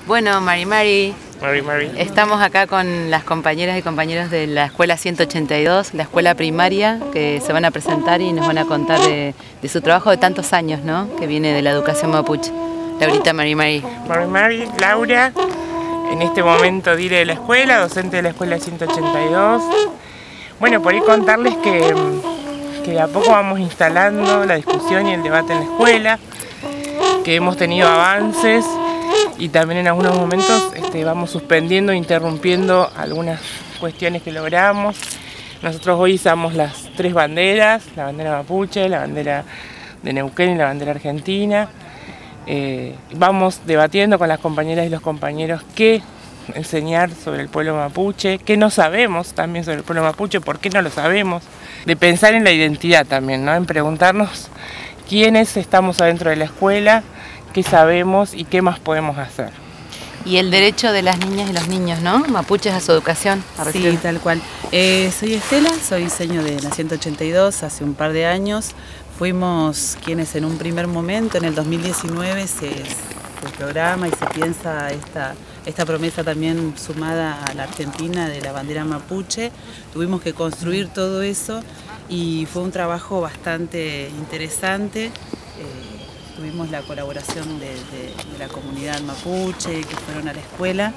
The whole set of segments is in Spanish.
Bueno, Mari, Mari. estamos acá con las compañeras y compañeros de la Escuela 182, la escuela primaria, que se van a presentar y nos van a contar de su trabajo de tantos años, ¿no? Que viene de la educación mapuche. Laurita, Mari. Laura, en este momento diré de la escuela, docente de la escuela 182. Bueno, por ahí contarles que de a poco vamos instalando la discusión y el debate en la escuela, que hemos tenido avances y también en algunos momentos vamos suspendiendo e interrumpiendo algunas cuestiones que logramos. Nosotros hoy izamos las tres banderas, la bandera mapuche, la bandera de Neuquén y la bandera argentina. Vamos debatiendo con las compañeras y los compañeros qué enseñar sobre el pueblo mapuche, qué no sabemos también sobre el pueblo mapuche, por qué no lo sabemos, de pensar en la identidad también, ¿no? En preguntarnos quiénes estamos adentro de la escuela, qué sabemos y qué más podemos hacer. Y el derecho de las niñas y los niños, ¿no? Mapuches a su educación. Sí, tal cual. Soy Estela, soy diseño de la 182 hace un par de años. Fuimos quienes en un primer momento, en el 2019, se programa y se piensa esta promesa también sumada a la Argentina de la bandera mapuche. Tuvimos que construir todo eso y fue un trabajo bastante interesante. Tuvimos la colaboración de la comunidad mapuche que fueron a la escuela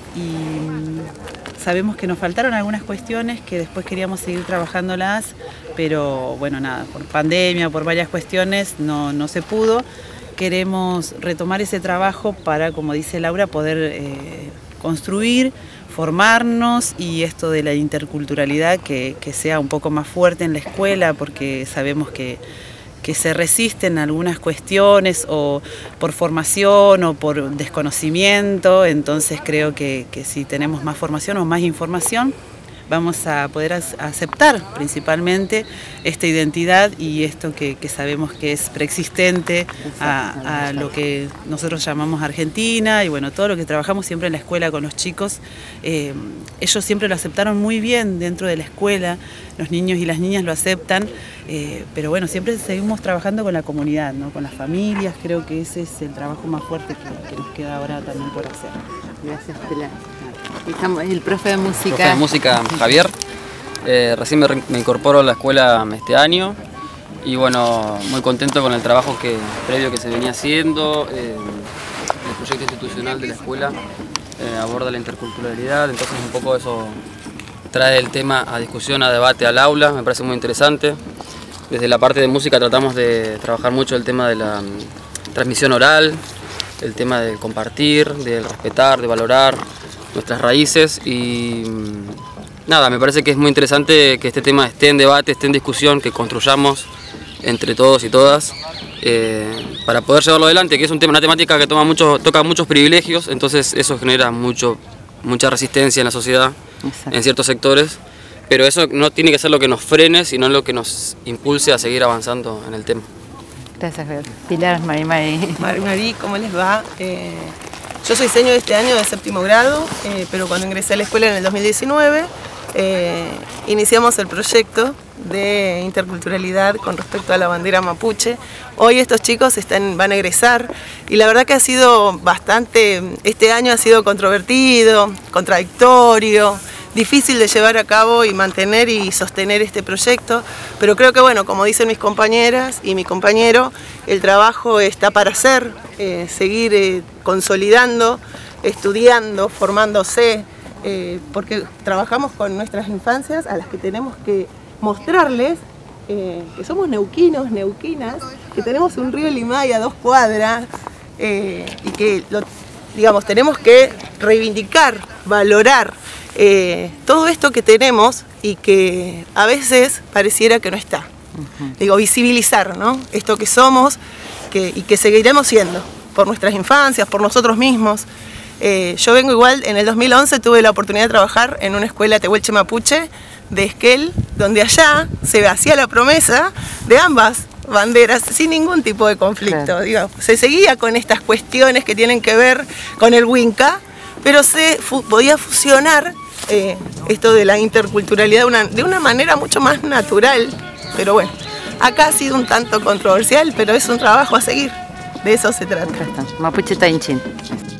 y sabemos que nos faltaron algunas cuestiones que después queríamos seguir trabajándolas, pero bueno, nada, por pandemia, por varias cuestiones no se pudo. Queremos retomar ese trabajo para, como dice Laura, poder construir, formarnos y esto de la interculturalidad que sea un poco más fuerte en la escuela, porque sabemos que se resisten algunas cuestiones o por formación o por desconocimiento. Entonces creo que si tenemos más formación o más información vamos a poder aceptar principalmente esta identidad y esto que sabemos que es preexistente a lo que nosotros llamamos Argentina y bueno, todo lo que trabajamos siempre en la escuela con los chicos. Ellos siempre lo aceptaron muy bien dentro de la escuela, los niños y las niñas lo aceptan, pero bueno, siempre seguimos trabajando con la comunidad, ¿no? Con las familias. Creo que ese es el trabajo más fuerte que nos queda ahora también por hacer. Gracias, Estela. El profe de música. Profe de música, Javier. Recién me incorporo a la escuela este año y bueno, muy contento con el trabajo previo que se venía haciendo. El proyecto institucional de la escuela aborda la interculturalidad, entonces un poco eso trae el tema a discusión, a debate al aula, me parece muy interesante. Desde la parte de música tratamos de trabajar mucho el tema de la transmisión oral, el tema de compartir, de respetar, de valorar nuestras raíces y nada, me parece que es muy interesante que este tema esté en debate, esté en discusión, que construyamos entre todos y todas para poder llevarlo adelante, que es una temática que toca muchos privilegios, entonces eso genera mucha resistencia en la sociedad. Exacto. En ciertos sectores, pero eso no tiene que ser lo que nos frene, sino lo que nos impulse a seguir avanzando en el tema. Gracias, Pilar. Mari, ¿cómo les va? Yo soy diseño de este año de séptimo grado, pero cuando ingresé a la escuela en el 2019 iniciamos el proyecto de interculturalidad con respecto a la bandera mapuche. Hoy estos chicos van a egresar y la verdad que ha sido este año ha sido controvertido, contradictorio, difícil de llevar a cabo y mantener y sostener este proyecto, pero creo que bueno, como dicen mis compañeras y mi compañero, el trabajo está para hacer, seguir consolidando, estudiando, formándose, porque trabajamos con nuestras infancias a las que tenemos que mostrarles que somos neuquinos, neuquinas, que tenemos un río Limay a 2 cuadras y que tenemos que reivindicar, valorar todo esto que tenemos y que a veces pareciera que no está. Visibilizar, ¿no? Esto que somos y que seguiremos siendo por nuestras infancias, por nosotros mismos. Yo vengo igual, en el 2011 tuve la oportunidad de trabajar en una escuela tehuelche mapuche de Esquel, donde allá se hacía la promesa de ambas banderas sin ningún tipo de conflicto. Claro. Se seguía con estas cuestiones que tienen que ver con el Winca, pero se podía fusionar esto de la interculturalidad de una manera mucho más natural. Pero bueno, acá ha sido un tanto controversial, pero es un trabajo a seguir. De eso se trata. Mapuche Tainchín.